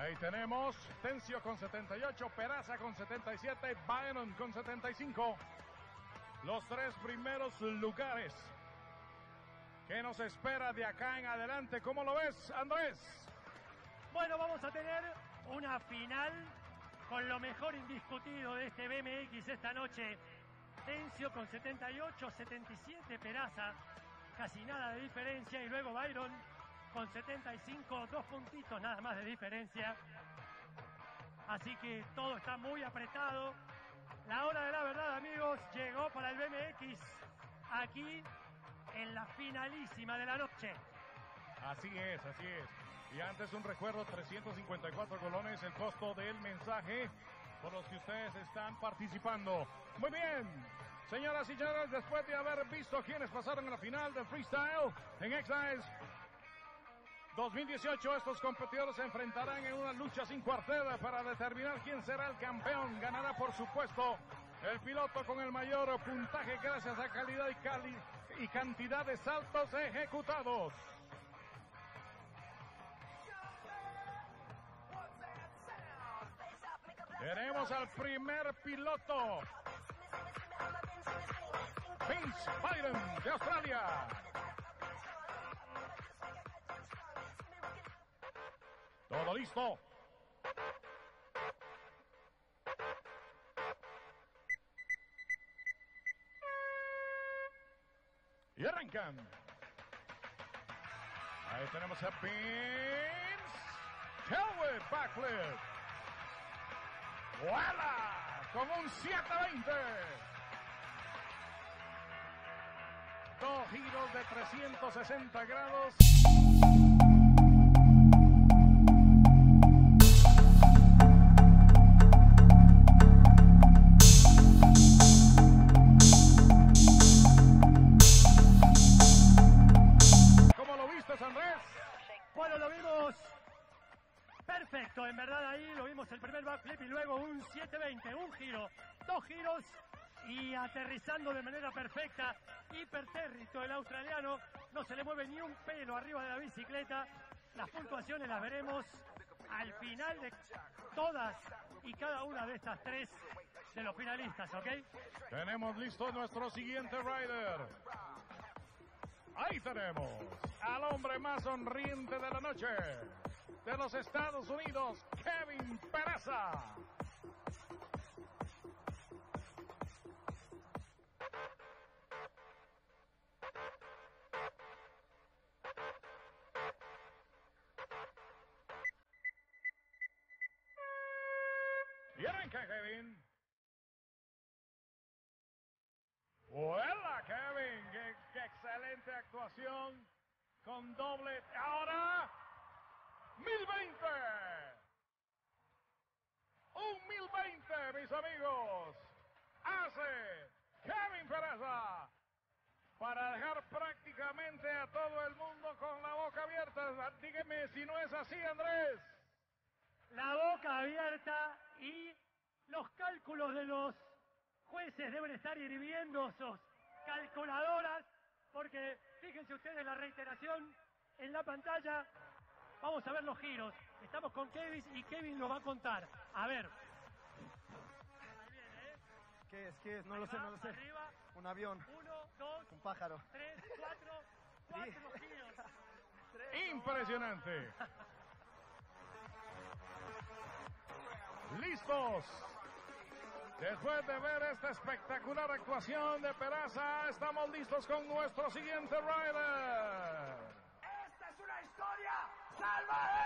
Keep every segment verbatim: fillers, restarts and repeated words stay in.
Ahí tenemos Tencio con setenta y ocho, Peraza con setenta y siete, Byron con setenta y cinco. Los tres primeros lugares. ¿Qué nos espera de acá en adelante? ¿Cómo lo ves, Andrés? Bueno, vamos a tener una final con lo mejor indiscutido de este B M X esta noche. Tencio con setenta y ocho, setenta y siete Peraza, casi nada de diferencia, y luego Byron con setenta y cinco, dos puntitos nada más de diferencia. Así que todo está muy apretado. La hora de la verdad, amigos, llegó para el B M X aquí en la finalísima de la noche. Así es, así es. Y antes un recuerdo, trescientos cincuenta y cuatro colones el costo del mensaje por los que ustedes están participando. Muy bien, señoras y señores, después de haber visto quienes pasaron en la final del freestyle en X-Games dos mil dieciocho, estos competidores se enfrentarán en una lucha sin cuartel para determinar quién será el campeón. Ganará, por supuesto, el piloto con el mayor puntaje gracias a calidad y, cali y cantidad de saltos ejecutados. Tenemos al primer piloto, Vince Byron de Australia. Todo listo. Y arrancan. Ahí tenemos a Vince. Tailwhip backflip. ¡Vuela! Con un siete veinte. Dos giros de trescientos sesenta grados. ¿Cómo lo viste, Andrés? Bueno, lo vimos perfecto, en verdad ahí lo vimos el primer backflip y luego un siete veinte, un giro, dos giros y aterrizando de manera perfecta, hipertérrito el australiano, no se le mueve ni un pelo arriba de la bicicleta. Las puntuaciones las veremos al final de todas y cada una de estas tres de los finalistas, ¿ok? Tenemos listo nuestro siguiente rider. Ahí tenemos al hombre más sonriente de la noche, de los Estados Unidos, Kevin Peraza. Y arranca Kevin. ¡Hola, Kevin! ¡Qué, qué excelente actuación! Con doble. Ahora, mil veinte. Un mil veinte, mis amigos. Hace Kevin Peraza para dejar prácticamente a todo el mundo con la boca abierta. Dígame si no es así, Andrés. La boca abierta y los cálculos de los jueces deben estar hirviendo sus calculadoras, porque fíjense ustedes la reiteración en la pantalla. Vamos a ver los giros. Estamos con Kevin y Kevin nos va a contar. A ver. Ahí viene, ¿eh? ¿Qué es? ¿Qué es? No Ahí lo sé, va, no lo sé. arriba. Un avión. Uno, dos, Un pájaro. tres, cuatro, cuatro giros. Impresionante. Listos. Después de ver esta espectacular actuación de Peraza, estamos listos con nuestro siguiente rider. ¡Esta es una historia salvaje!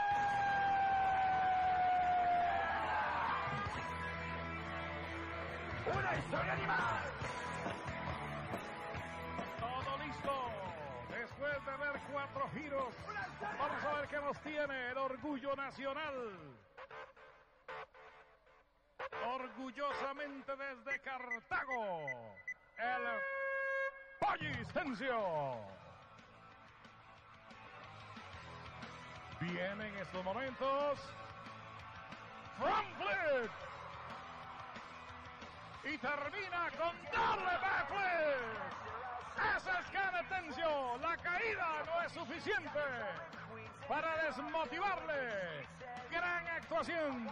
¡Una historia animal! Todo listo. Después de ver cuatro giros, vamos a ver qué nos tiene el orgullo nacional. Orgullosamente desde Cartago, el Pollis Tencio. Viene en estos momentos front flip y termina con doble backflip. Ese es Kevin Tencio. La caída no es suficiente para desmotivarle. gran actuación.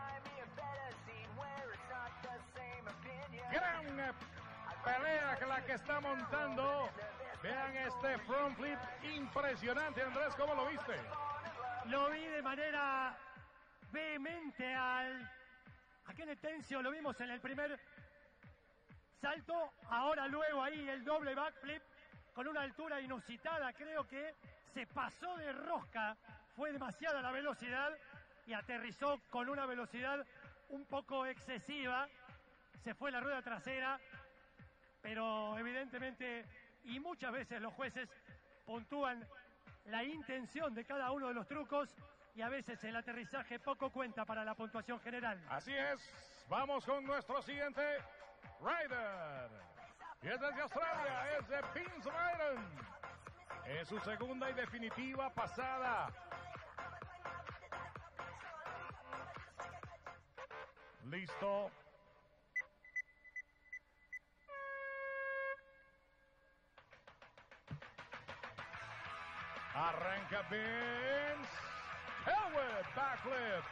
Gran eh, pelea que la que está montando. Vean este front flip impresionante, Andrés, ¿cómo lo viste? Lo vi de manera vehemente al a Kenneth Tencio, lo vimos en el primer salto, ahora luego ahí el doble backflip con una altura inusitada, creo que se pasó de rosca, fue demasiada la velocidad y aterrizó con una velocidad un poco excesiva, se fue la rueda trasera, pero evidentemente y muchas veces los jueces puntúan la intención de cada uno de los trucos y a veces el aterrizaje poco cuenta para la puntuación general. Así es, vamos con nuestro siguiente rider. Y es desde Australia, es de Vince Ryden. Es su segunda y definitiva pasada. Listo. Arranca Vince. Elwood, backflip.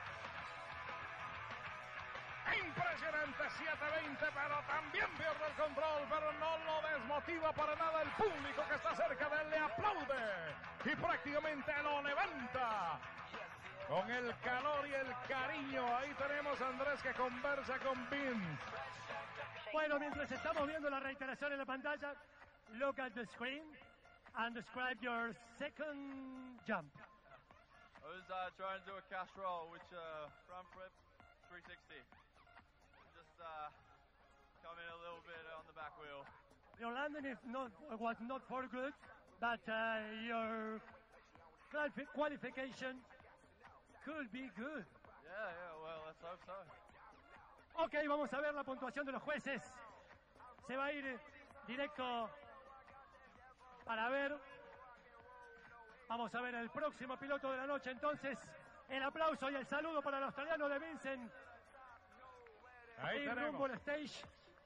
Impresionante, siete veinte, pero también pierde el control, pero no lo desmotiva para nada el público que está cerca de él, le aplaude y prácticamente lo levanta. Con el calor y el cariño, ahí tenemos a Andrés que conversa con Vince. Bueno, mientras estamos viendo la reiteración en la pantalla, look at the screen and describe your second jump. I was uh, trying to do a cash roll, which uh, front flip three sixty. Just uh, coming a little bit on the back wheel. Your landing is not, was not for good, but uh, your quali- qualification could be good. Yeah, yeah, well, let's hope so. Ok, vamos a ver la puntuación de los jueces. Se va a ir directo para ver. Vamos a ver el próximo piloto de la noche. Entonces, el aplauso y el saludo para el australiano de Vincent. Ahí rumbo tenemos. al stage.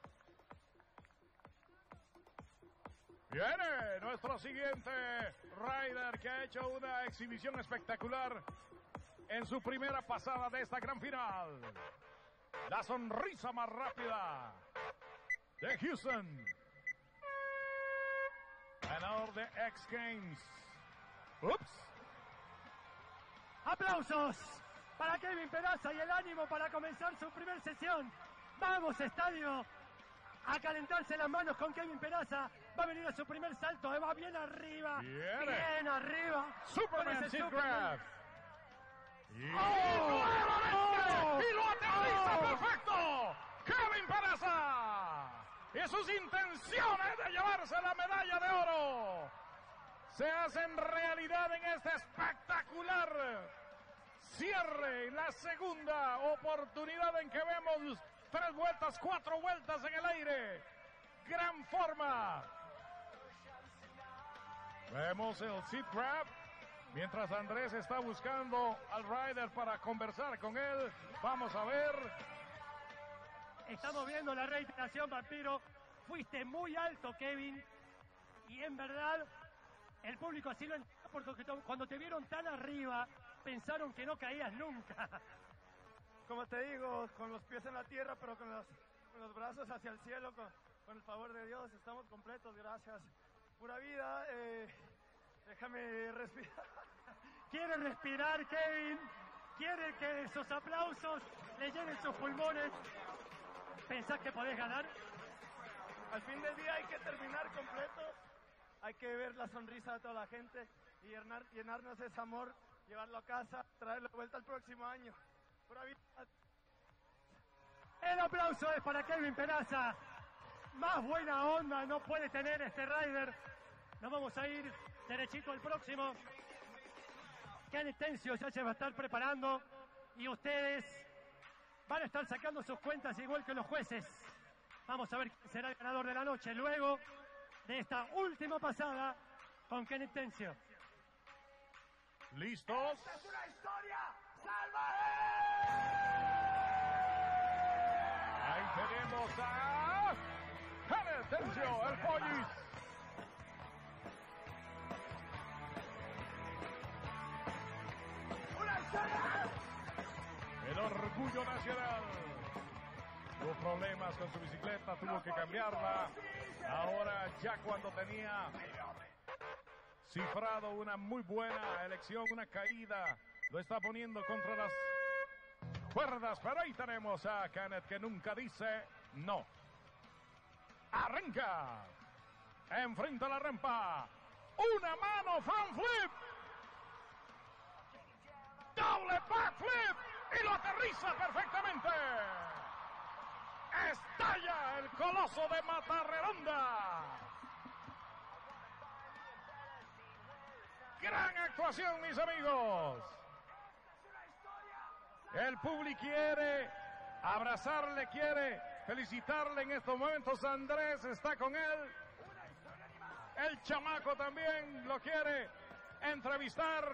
Viene nuestro siguiente rider que ha hecho una exhibición espectacular en su primera pasada de esta gran final. La sonrisa más rápida de Houston. Ganador de X Games. Ups. Aplausos para Kevin Peraza y el ánimo para comenzar su primer sesión. Vamos, estadio, a calentarse las manos con Kevin Peraza. Va a venir a su primer salto, va bien arriba, Viene. bien arriba. Superman Con ese Seat Superman. Grab. Y ¡Oh! nuevamente, ¡Oh! y lo aterriza ¡Oh! perfecto. Kevin Peraza. Y sus intenciones de llevarse la medalla de oro se hacen realidad en este espectacular cierre. La segunda oportunidad en que vemos tres vueltas, cuatro vueltas en el aire. Gran forma. Vemos el seat grab. Mientras Andrés está buscando al rider para conversar con él. Vamos a ver. Estamos viendo la reiteración, Vampiro. Fuiste muy alto, Kevin. Y en verdad, el público así lo entiende, porque cuando te vieron tan arriba, pensaron que no caías nunca. Como te digo, con los pies en la tierra, pero con los, con los brazos hacia el cielo, con, con el favor de Dios, estamos completos, gracias. Pura vida, eh, déjame respirar. Quiere respirar, Kevin. Quiere que esos aplausos le llenen sus pulmones. ¿Pensás que podés ganar? Al fin del día hay que terminar completos, hay que ver la sonrisa de toda la gente y llenar, llenarnos ese amor, llevarlo a casa, traerlo de vuelta el próximo año. Pura vida. El aplauso es para Kevin Peraza. Más buena onda no puede tener este rider. Nos vamos a ir derechito al próximo. Kenneth Tencio ya se va a estar preparando y ustedes van a estar sacando sus cuentas igual que los jueces. Vamos a ver quién será el ganador de la noche luego de esta última pasada con Kenneth Tencio. ¿Listos? ¡Esta es una historia salvaje! Ahí tenemos a Kenneth Tencio, el Pollis. ¡Una historia orgullo nacional. Tuvo problemas con su bicicleta, tuvo que cambiarla. Ahora ya cuando tenía cifrado una muy buena elección, una caída, lo está poniendo contra las cuerdas, pero ahí tenemos a Kenneth que nunca dice no. Arranca, enfrenta la rampa, una mano, front flip, doble backflip y lo aterriza perfectamente. Estalla el coloso de Matarredonda. Gran actuación, mis amigos. El público quiere abrazarle, quiere felicitarle en estos momentos. Andrés está con él. El chamaco también lo quiere entrevistar.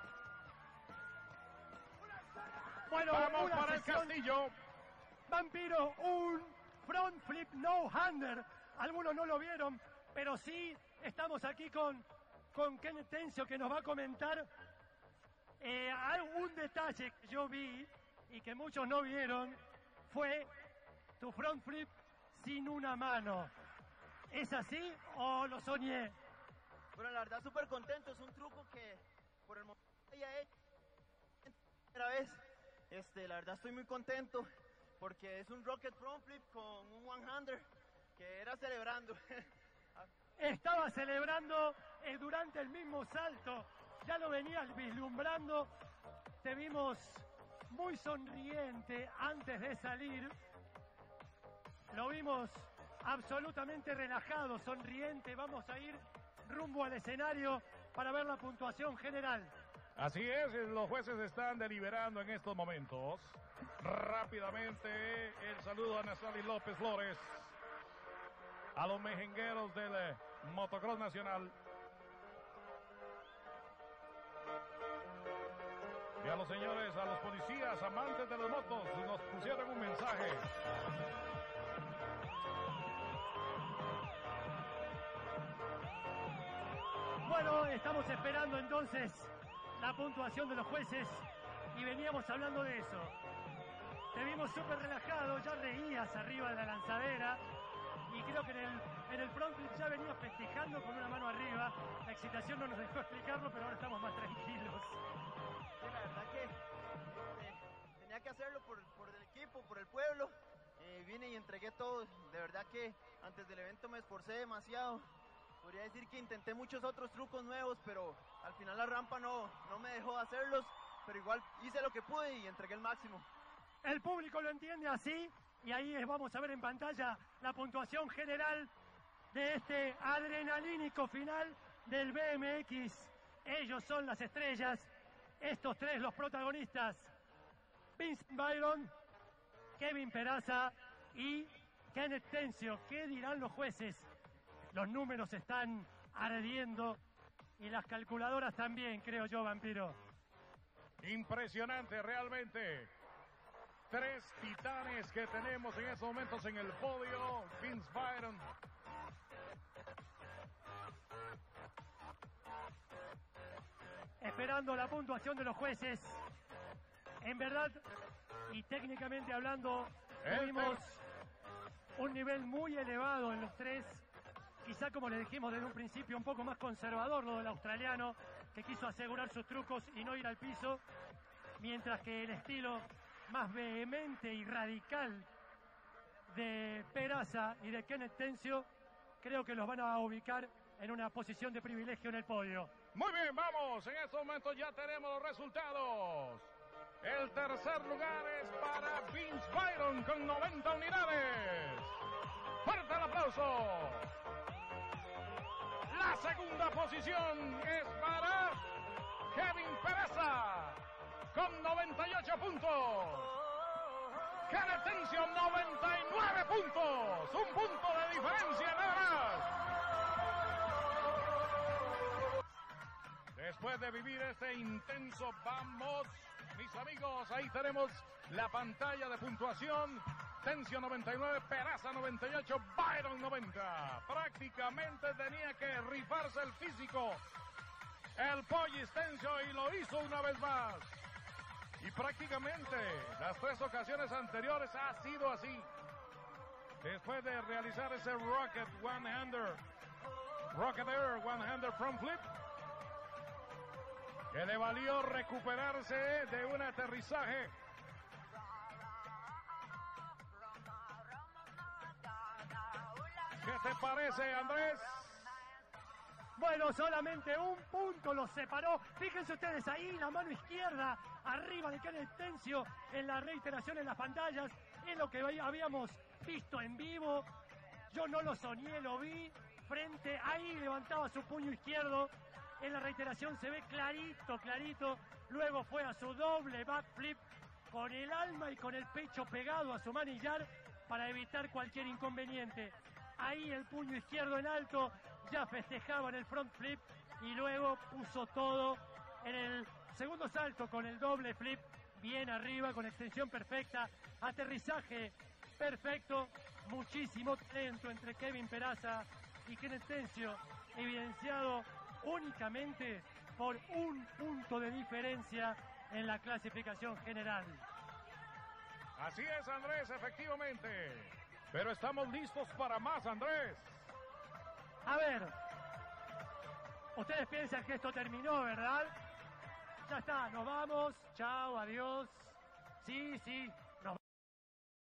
Bueno, vamos para el sesión. Castillo. Vampiro, un front flip no-hander. Algunos no lo vieron, pero sí estamos aquí con, con Kenneth Tencio, que nos va a comentar eh, algún detalle que yo vi y que muchos no vieron. Fue tu front flip sin una mano. ¿Es así o lo soñé? Bueno, la verdad súper contento. Es un truco que por el momento ya he hecho primera vez. Este, la verdad estoy muy contento porque es un rocket front flip con un one-hander que era celebrando. Estaba celebrando eh, durante el mismo salto, ya lo venías vislumbrando, te vimos muy sonriente antes de salir, lo vimos absolutamente relajado, sonriente. Vamos a ir rumbo al escenario para ver la puntuación general. Así es, los jueces están deliberando en estos momentos. Rápidamente el saludo a Nazaly López Flores, a los mejengueros del eh, motocross nacional y a los señores, a los policías amantes de las motos. Nos pusieron un mensaje. Bueno, estamos esperando entonces la puntuación de los jueces y veníamos hablando de eso. Te vimos súper relajado, ya reías arriba de la lanzadera y creo que en el, en el front flip ya venías festejando con una mano arriba. La excitación no nos dejó explicarlo, pero ahora estamos más tranquilos. Sí, la verdad que eh, tenía que hacerlo por, por el equipo, por el pueblo. Eh, vine y entregué todo. De verdad que antes del evento me esforcé demasiado. Podría decir que intenté muchos otros trucos nuevos, pero al final la rampa no, no me dejó hacerlos. Pero igual hice lo que pude y entregué el máximo. El público lo entiende así y ahí vamos a ver en pantalla la puntuación general de este adrenalínico final del B M X. Ellos son las estrellas, estos tres los protagonistas: Vincent Byron, Kevin Peraza y Kenneth Tencio. ¿Qué dirán los jueces? Los números están ardiendo y las calculadoras también, creo yo, Vampiro. Impresionante realmente. Tres titanes que tenemos en estos momentos en el podio. Vince Byron. Esperando la puntuación de los jueces. En verdad, y técnicamente hablando, tuvimos un nivel muy elevado en los tres. Quizá, como le dijimos desde un principio, un poco más conservador lo del australiano, que quiso asegurar sus trucos y no ir al piso, mientras que el estilo más vehemente y radical de Peraza y de Kenneth Tencio creo que los van a ubicar en una posición de privilegio en el podio. Muy bien, vamos, en estos momentos ya tenemos los resultados. El tercer lugar es para Vince Byron con noventa unidades. ¡Fuerte el aplauso! La segunda posición es para Kevin Peraza con noventa y ocho puntos. Kenneth Tencio noventa y nueve puntos. Un punto de diferencia nada más. Después de vivir este intenso, vamos, mis amigos, ahí tenemos la pantalla de puntuación. Tencio noventa y nueve, Peraza noventa y ocho, Byron noventa. Prácticamente tenía que rifarse el físico el Pollis Tencio y lo hizo una vez más. Y prácticamente las tres ocasiones anteriores ha sido así. Después de realizar ese Rocket One-Hander, Rocket Air One-Hander Front Flip, que le valió recuperarse de un aterrizaje. ¿Qué te parece, Andrés? Bueno, solamente un punto los separó. Fíjense ustedes ahí, la mano izquierda arriba de Kenneth Tencio en la reiteración en las pantallas. Es lo que habíamos visto en vivo. Yo no lo soñé, lo vi. Frente, ahí levantaba su puño izquierdo. En la reiteración se ve clarito, clarito. Luego fue a su doble backflip con el alma y con el pecho pegado a su manillar para evitar cualquier inconveniente. Ahí el puño izquierdo en alto, ya festejaba en el front flip y luego puso todo en el segundo salto con el doble flip, bien arriba, con extensión perfecta, aterrizaje perfecto, muchísimo talento entre Kevin Peraza y Kenneth Tencio, evidenciado únicamente por un punto de diferencia en la clasificación general. Así es, Andrés, efectivamente. Pero estamos listos para más, Andrés. A ver, ustedes piensan que esto terminó, ¿verdad? Ya está, nos vamos, chao, adiós. Sí, sí,